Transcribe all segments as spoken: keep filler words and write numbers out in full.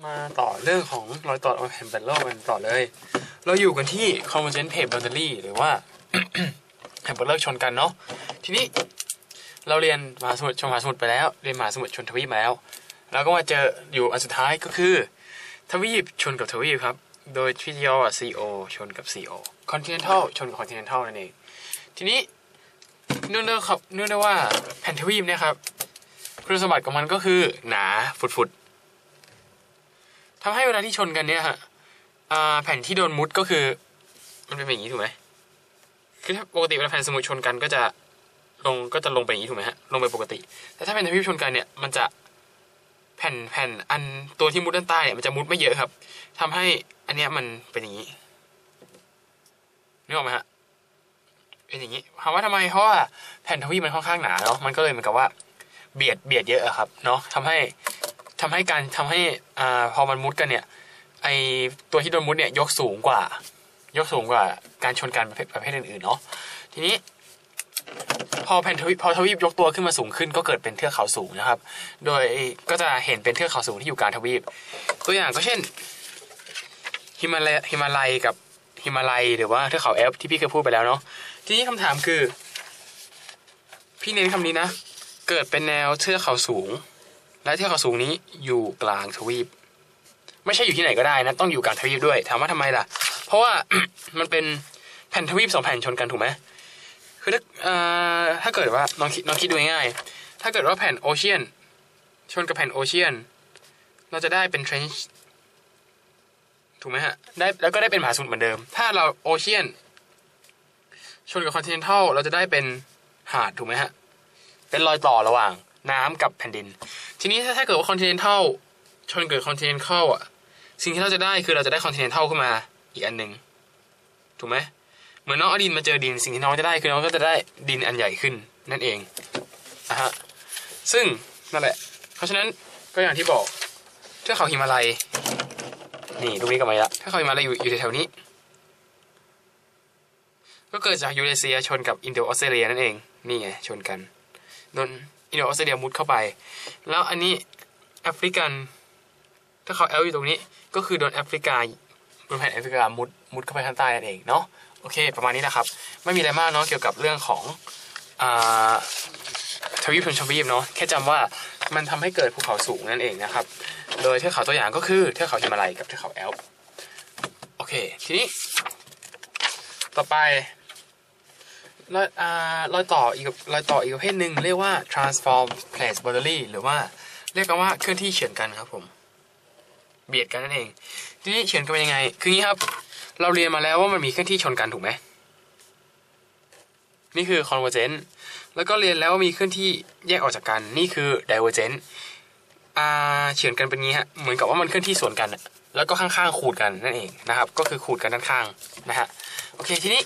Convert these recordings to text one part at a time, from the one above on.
มาต่อเรื่องของรอยต่อแผ่นแบนโลกกันต่อเลยเราอยู่กันที่ convergent plate boundary หรือว่า แผ่นแบนโลกชนกันเนาะทีนี้เราเรียนมหาสมุทรชนมหาสมุทรไปแล้วเรียนมหาสมุทรชนทวีปมาแล้วแล้วก็มาเจออยู่อันสุดท้ายก็คือทวีปชนกับทวีปครับโดยที่ย่อ ซี โอ ชนกับ ซี โอ continental ชนกับ continental นั่นเองทีนี้เนื่องด้วยครับเนื่องด้วยว่าแผ่นทวีปเนี่ยครับคุณสมบัติของมันก็คือหนาฝุดๆทำให้เวลาที่ชนกันเนี่ยฮะแผ่นที่โดนมุดก็คือมันเป็นอย่างนี้ถูกไหมคือถ้าปกติเวลาแผ่นสมุทรชนกันก็จะลงก็จะลงไปอย่างนี้ถูกไหมฮะลงไปปกติแต่ถ้าแผ่นทวีปชนกันเนี่ยมันจะแผ่นแผ่นอันตัวที่มุดด้านใต้เนี่ยมันจะมุดไม่เยอะครับทำให้อันเนี้ยมันเป็นอย่างนี้นึกออกไหมฮะเป็นอย่างนี้ถามว่าทำไมเพราะว่าแผ่นทวีปมันค่อนข้างหนาเนาะมันก็เลยเหมือนกับว่าเบียดเบียดเยอะครับเนาะทำให้ทำให้การทำให้อ่าพอมันมุดกันเนี่ยไอตัวที่โดนมุดเนี่ยยกสูงกว่ายกสูงกว่าการชนกันประเภทประเภทอื่นๆเนาะทีนี้พอแผ่นทวีปพอทวีปยกตัวขึ้นมาสูงขึ้นก็เกิดเป็นเทือกเขาสูงนะครับโดยก็จะเห็นเป็นเทือกเขาสูงที่อยู่กลางทวีปตัวอย่างก็เช่นฮิมาลัยฮิมาลัยกับฮิมาลัยหรือว่าเทือกเขาแอลป์ที่พี่เคยพูดไปแล้วเนาะทีนี้คำถามคือพี่เน้นคำนี้นะเกิดเป็นแนวเทือกเขาสูงและเทือกเขาสูงนี้อยู่กลางทวีปไม่ใช่อยู่ที่ไหนก็ได้นะต้องอยู่กลางทวีปด้วยถามว่าทำไมล่ะเพราะว่า มันเป็นแผ่นทวีปสองแผ่นชนกันถูกไหมคือถ้าถ้าเกิดว่าน้องคิดน้องคิดดูง่ายๆถ้าเกิดว่าแผ่นโอเชียนชนกับแผ่นโอเชียนเราจะได้เป็นเทรนช์ถูกไหมฮะได้แล้วก็ได้เป็นมหาสมุทรเหมือนเดิมถ้าเราโอเชียนชนกับคอนติเนนทัลเราจะได้เป็นหาดถูกไหมฮะเป็นรอยต่อระหว่างน้ำกับแผ่นดินทีนี้ถ้าถ้าเกิดว่าคอนติเนนทัลชนกับคอนติเนนทัลอ่ะสิ่งที่เราจะได้คือเราจะได้คอนติเนนทัลขึ้นมาอีกอันหนึ่งถูกไหมเหมือนน้องเอาดินมาเจอดินสิ่งที่น้องจะได้คือน้องก็จะได้ดินอันใหญ่ขึ้นนั่นเองนะฮะซึ่งนั่นแหละเพราะฉะนั้นก็อย่างที่บอกเทือกเขาหิมาลัยนี่ตรงนี้ก็มาละเทือกเขาหิมาลัยอยู่อยู่แถวๆนี้ก็เกิดจากยูเรเซียชนกับอินโดออสเตรเลียนั่นเองนี่ไงชนกันโดนอินโดออสเตรเลียมุดเข้าไปแล้วอันนี้แอฟริกันเทือกเขาแอลป์อยู่ตรงนี้ก็คือโดนแอฟริกาบนแผ่นแอฟริกามุดมุดเข้าไปข้างใต้นั่นเองเนาะโอเคประมาณนี้นะครับไม่มีอะไรมากเนาะเกี่ยวกับเรื่องของอ่าทวีปชนทวีปเนาะแค่จำว่ามันทำให้เกิดภูเขาสูงนั่นเองนะครับโดยเทือกเขาตัวอย่างก็คือเทือกเขาหิมาลัยกับเทือกเขาแอลป์โอเคทีนี้ต่อไปรอยอ่ารอยต่ออีกรอยต่ออีกประเภทหนึ่งเรียกว่า transform plate boundary หรือว่าเรียกกันว่าเคลื่อนที่เฉือนกันครับผมเบียดกันนั่นเองทีนี้เฉือนกันเป็นยังไงคืองี้ครับเราเรียนมาแล้วว่ามันมีเคลื่อนที่ชนกันถูกไหมนี่คือ convergent แล้วก็เรียนแล้วว่ามีเคลื่อนที่แยกออกจากกันนี่คือ divergent อ่าเฉือนกันเป็นงี้ฮะเหมือนกับว่ามันเคลื่อนที่สวนกันแล้วก็ข้างๆขูดกันนั่นเองนะครับก็คือขูดกันด้านข้างนะฮะโอเคทีนี้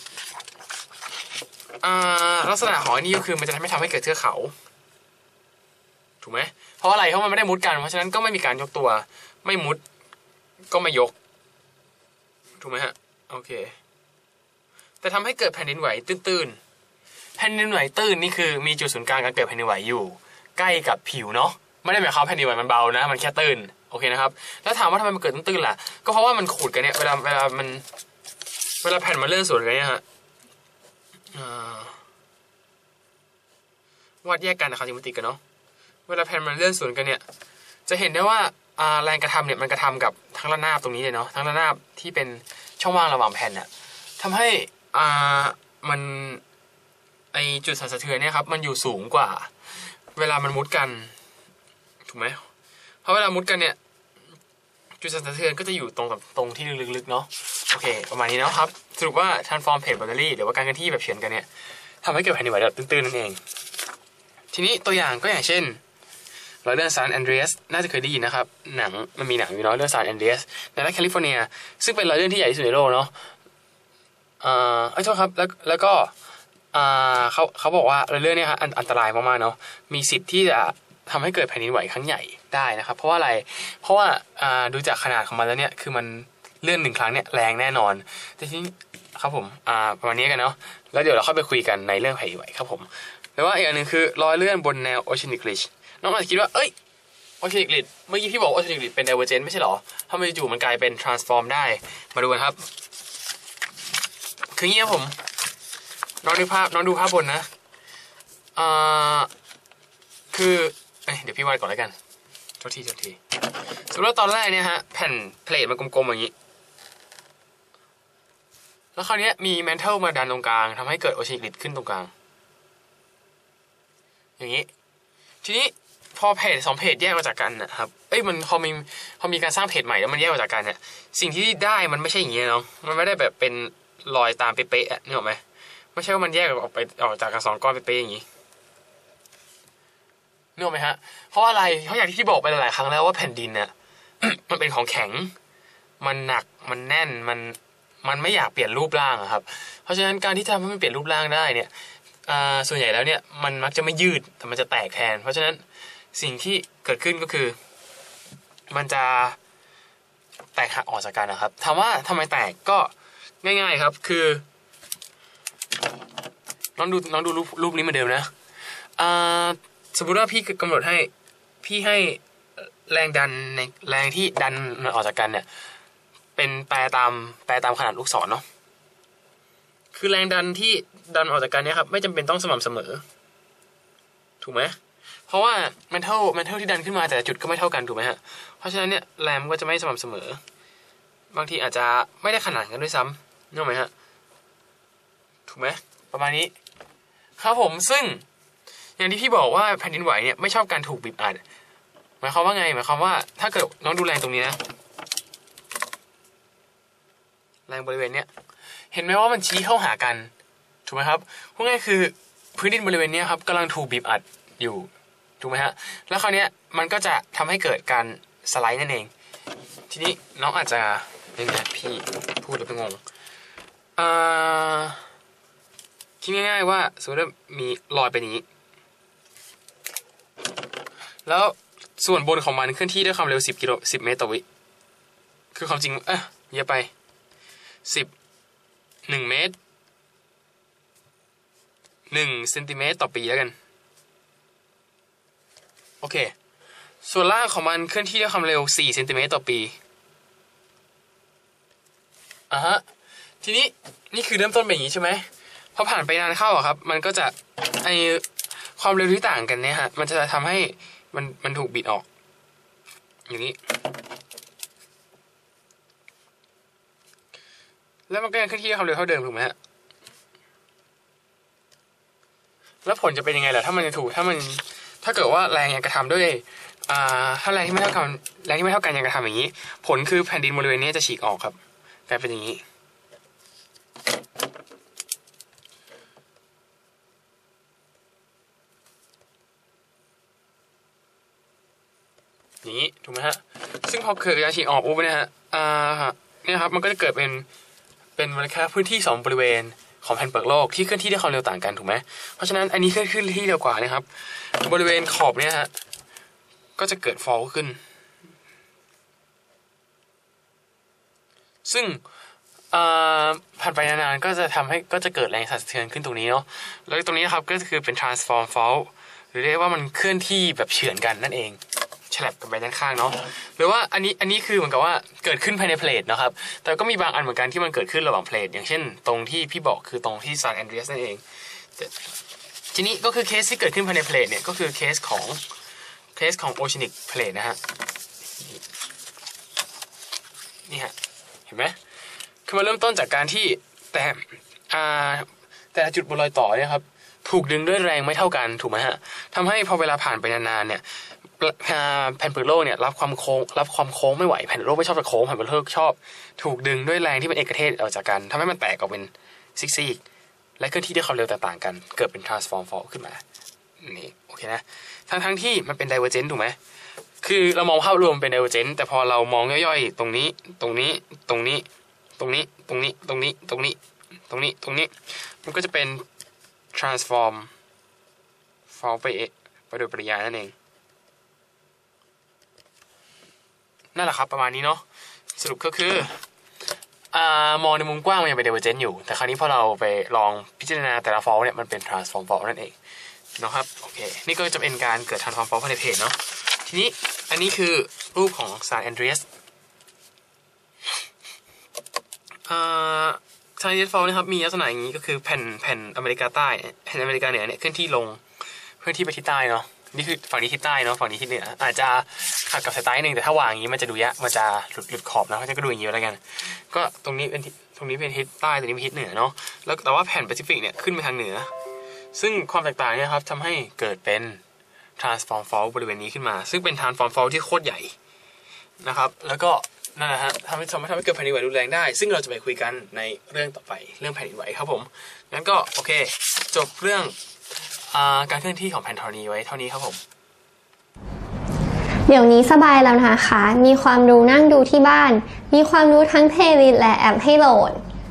อ่าลักษณะของอันนี้ก็คือมันจะไม่ทำให้เกิดเทือกเขาถูกไหมเพราะอะไรเพราะมันไม่ได้มุดกันเพราะฉะนั้นก็ไม่มีการยกตัวไม่มุดก็ไม่ยกถูกไหมฮะโอเคแต่ทำให้เกิดแผ่นดินไหวตื้นๆแผ่นดินไหวตื้นนี่คือมีจุดศูนย์กลางการเกิดแผ่นดินไหวอยู่ใกล้กับผิวเนาะไม่ได้หมายความแผ่นดินไหวมันเบานะมันแค่ตื้นโอเคนะครับแล้วถามว่าทำไมมันเกิดตื้นๆล่ะก็เพราะว่ามันขูดกันเนี่ยเวลาเวลามันเวลาแผ่นมันเลื่อนสวนกันเนี่ยฮะวาดแยกกันนะครับจิมติกันเนาะเวลาแผ่นมันเลื่อนสวนกันเนี่ยจะเห็นได้ว่าแรงกระทำเนี่ยมันกระทำกับทั้งระนาบตรงนี้เลยเนาะทั้งระนาบที่เป็นช่องว่างระหว่างแผ่นเนี่ยทำให้อ่ามันไอจุดสั่นสะเทือนเนี่ยครับมันอยู่สูงกว่าเวลามันมุดกันถูกไหมเพราะเวลามุดกันเนี่ยจุดสั่นสะเทือนก็จะอยู่ตรงกับตรงที่ลึกๆเนาะโอเคประมาณนี้นะครับสรุปว่า transform plate boundary หรือว่าการเคลื่อนที่แบบเฉือนกันเนี่ยทำให้เกิดแผ่นดินไหวแบบตื้นๆนั่นเองทีนี้ตัวอย่างก็อย่างเช่นรอยเลื่อนซานแอนเดรียสน่าจะเคยได้ยินนะครับหนังมันมีหนังอยู่เนาะเรื่องซานแอนเดรียสในรัฐแคลิฟอร์เนียซึ่งเป็นรอยเลื่อนที่ใหญ่ที่สุดในโลกเนาะอ่าไอ้โทษครับแล้วแล้วก็อ่าเขาเขาบอกว่ารอยเลื่อนเนี่ยครับอันตรายมากๆเนาะมีสิทธิ์ที่จะทำให้เกิดแผ่นดินไหวครั้งใหญ่ได้นะครับเพราะว่าอะไรเพราะว่าอ่าดูจากขนาดของมันแล้วเนี่ยคือมันเลื่อนหนึ่งครั้งเนี่ยแรงแน่นอนแต่ทีนี้ครับผมอ่าประมาณนี้กันเนาะแล้วเดี๋ยวเราค่อยไปคุยกันในเรื่องแผ่นดินไหวครับผมแล้วว่าอีกอันนึงคือรอยเลื่อนบนแนวโอเชียนิกริชน้องอาจจะคิดว่าเอ้ย oceanic grid เมื่อกี้พี่บอก oceanic grid เป็น divergent ไม่ใช่หรอทำไมจู่ๆมันกลายเป็น transform ได้มาดูกันครับคือเงี้ยผมน้องดูภาพน้องดูภาพบนนะอ่าคือเดี๋ยวพี่วาดก่อนแล้วกันโทษทีโทษทีสมมติว่าตอนแรกเนี่ยฮะแผ่นเพลทมันกลมๆอย่างนี้แล้วคราวนี้มีแมนเทลมาดันตรงกลางทำให้เกิดโอเชียนิกริดขึ้นตรงกลางอย่างนี้ทีนี้พอเพจสองเพจแยกออกจากกันนะครับเอ้ยมันพอมีพอมีการสร้างเพจใหม่แล้วมันแยกออกจากกันเนี่ยสิ่งที่ได้มันไม่ใช่อย่างนี้เนาะมันไม่ได้แบบเป็นรอยตามเป๊ะๆนึกออกไหมไม่ใช่ว่ามันแยกออกไปออกจากกันสองก้อนเป๊ะๆอย่างนี้นึกออกไหมฮะเพราะอะไรเพราะอย่างที่พี่บอกไปหลายครั้งแล้วว่าแผ่นดินเนี่ย มันเป็นของแข็งมันหนักมันแน่นมันมันไม่อยากเปลี่ยนรูปร่างครับเพราะฉะนั้นการที่ทำให้มันเปลี่ยนรูปร่างได้เนี่ยส่วนใหญ่แล้วเนี่ยมันมักจะไม่ยืดแต่มันจะแตกแทนเพราะฉะนั้นสิ่งที่เกิดขึ้นก็คือมันจะแตกหักออกจากกันนะครับถามว่าทำไมแตกก็ง่ายๆครับคือน้องดูน้องดูรูปรูปนี้เหมือนเดิมนะสมมติว่าพี่กำหนดให้พี่ให้แรงดันในแรงที่ดันมันออกจากกันเนี่ยเป็นแปรตามแปรตามขนาดลูกศรเนาะคือแรงดันที่ดันออกจากกันเนี่ยครับไม่จำเป็นต้องสม่ำเสมอถูกไหมเพราะว่าแมนเทลแมนเทลที่ดันขึ้นมาแต่ละจุดก็ไม่เท่ากันถูกไหมฮะเพราะฉะนั้นเนี่ยแรงก็จะไม่สม่ำเสมอบางทีอาจจะไม่ได้ขนาดกันด้วยซ้ำนึกไหมฮะถูกไหมประมาณนี้ครับผมซึ่งอย่างที่พี่บอกว่าแผ่นดินไหวเนี่ยไม่ชอบการถูกบีบอัดหมายความว่าไงหมายความว่าถ้าเกิดน้องดูแรงตรงนี้นะแรงบริเวณเนี้ยเห็นไหมว่ามันชี้เข้าหากันถูกไหมครับพูดง่ายคือพื้นดินบริเวณนี้ครับกำลังถูกบีบอัดอยู่ถูกไหมฮะแล้วคราวนี้มันก็จะทำให้เกิดการสไลด์นั่นเองทีนี้น้องอาจจะยังไงพี่พูดแล้วเป็นงงอ่าคิดง่ายๆว่าสมมติว่ามีรอยไปนี้แล้วส่วนบนของมันเคลื่อนที่ด้วยความเร็วสิบกิโลสิบเมตรต่อวิคือความจริงเอ๊ะเยอะไปสิบหนึ่งเมตรหนึ่งเซนติเมตรต่อปีแล้วกันโอเคส่วนล่างของมันเคลื่อนที่ด้วยความเร็วสี่เซนติเมตรต่อปีอ่ะฮะทีนี้นี่คือเริ่มต้นเป็นอย่างนี้ใช่ไหมพอผ่านไปนานเข้าอะครับมันก็จะไอความเร็วที่ต่างกันเนี่ยฮะมันจะทำให้มันมันถูกบิดออกอย่างนี้แล้วมันก็ยังเคลื่อนที่ด้วยความเร็วเท่าเดิมถูกไหมฮะแล้วผลจะเป็นยังไงล่ะถ้ามันถูกถ้ามันถ้าเกิดว่าแรงยังกระทำด้วยอ่าถ้าแรงที่ไม่เท่ากันแรงที่ไม่เท่ากันยังกระทำอย่างนี้ผลคือแผ่นดินบริเวณนี้จะฉีกออกครับกลายเป็นอย่างนี้อย่างนี้ถูกไหมฮะซึ่งพอเกิดการฉีกออกปุ๊บเนี่ยฮะอ่าเนี่ยครับมันก็จะเกิดเป็นเป็นมูลค่าพื้นที่สองบริเวณของแผ่นเปลือกโลกที่เคลื่อนที่ด้วยความเร็วต่างกันถูกไหมเพราะฉะนั้นอันนี้เคลื่อนที่เร็วกว่านะครับบริเวณขอบเนี่ยฮะก็จะเกิดฟอลขึ้นซึ่งผ่านไปนานๆก็จะทำให้ก็จะเกิดแรงสั่นสะเทือนขึ้นตรงนี้เนาะแล้วตรงนี้ครับก็คือเป็น transform fault หรือเรียกว่ามันเคลื่อนที่แบบเฉือนกันนั่นเองฉลับกันไปด้านข้างเนาะหรือว่าอันนี้อันนี้คือเหมือนกับว่าเกิดขึ้นภายในเพลทนะครับแต่ก็มีบางอันเหมือนกันที่มันเกิดขึ้นระหว่างเพลทอย่างเช่นตรงที่พี่บอกคือตรงที่ซานแอนเดรียสนั่นเองทีนี้ก็คือเคสที่เกิดขึ้นภายในเพลทเนี่ยก็คือเคสของเคสของโอเชียนิกเพลทนะฮะนี่ฮะเห็นไหมคือมาเริ่มต้นจากการที่แต่อ่าแต่จุดบนรอยต่อเนี่ยครับถูกดึงด้วยแรงไม่เท่ากันถูกไหมฮะทำให้พอเวลาผ่านไปนานๆเนี่ยแผ่นเปลือกโลกเนี่ยรับความโค้งรับความโค้งไม่ไหวแผ่นโลกไม่ชอบจะโค้งแผ่นเปลือกโลกชอบถูกดึงด้วยแรงที่เป็นเอกเทศออกจากกันทำให้มันแตกออกเป็นซิกซี่และเคลื่อนที่ด้วยความเร็วต่างๆกันเกิดเป็น transform fault ขึ้นมานี่โอเคนะทั้งทั้งที่มันเป็น divergent ถูกไหมคือเรามองภาพรวมเป็น divergent แต่พอเรามองย่อยๆตรงนี้ตรงนี้ตรงนี้ตรงนี้ตรงนี้ตรงนี้ตรงนี้ตรงนี้ตรงนี้มันก็จะเป็น transform fault ไปไปโดยปริยายนั่นเองนั่นแหละครับประมาณนี้เนาะสรุปก็คืออ่ามองในมุมกว้างมันยังเป็น divergent อยู่แต่คราวนี้พอเราไปลองพิจารณาแต่ละ fault เนี่ยมันเป็น transform fault นั่นเองนะครับโอเคนี่ก็จะเป็นการเกิด transform fault ภายในเพจเนาะทีนี้อันนี้คือรูปของซานแอนเดรียสอ่าซานแอนเดรียสฟอลนะครับมีลักษณะอย่างนี้ก็คือแผ่นแผ่นอเมริกาใต้แผ่นอเมริกาเหนือเนี่ยเคลื่อนที่ลงเคลื่อนที่ไปทิศใต้เนาะนี่คือฝั่งนี้ทิศใต้เนาะฝั่งนี้ทิศเหนืออาจจะขัดกับสายตาหนึ่งแต่ถ้าวางอย่างนี้มันจะดูยะมันจะหลุดหลุดขอบนะเพราะฉะนั้นก็ดูอย่างนี้แล้วกันก็ตรงนี้เป็นตรงนี้เป็นทิศใต้ตรงนี้เป็นทิศเหนือเนาะแล้วแต่ว่าแผ่นแปซิฟิกเนี่ยขึ้นไปทางเหนือซึ่งความแตกต่างเนี่ยครับทำให้เกิดเป็น transform fault บริเวณนี้ขึ้นมาซึ่งเป็น transform fault ที่โคตรใหญ่นะครับแล้วก็นั่นแหละฮะทำให้ทำให้ทำให้เกิดแผ่นดินไหวรุนแรงได้ซึ่งเราจะไปคุยกันในเรื่องต่อไปเรื่องแผ่นดินไหวครับผมงั้นก็โอเคจบเรื่องการเคลื่อนที่ของแผ่นธรณีไว้เท่านี้ครับผมเดี๋ยวนี้สบายแล้วนะคะมีความรู้นั่งดูที่บ้านมีความรู้ทั้งเพลย์ลิสต์และแอปให้โหลด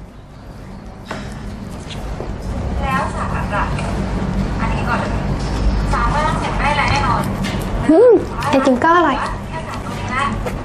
แล้วสาระอันนี้ก่อนสามารถเสร็จได้แล้วแน่นอนอืมไอติมก็อร่อยแค่สามตัวนี้นะ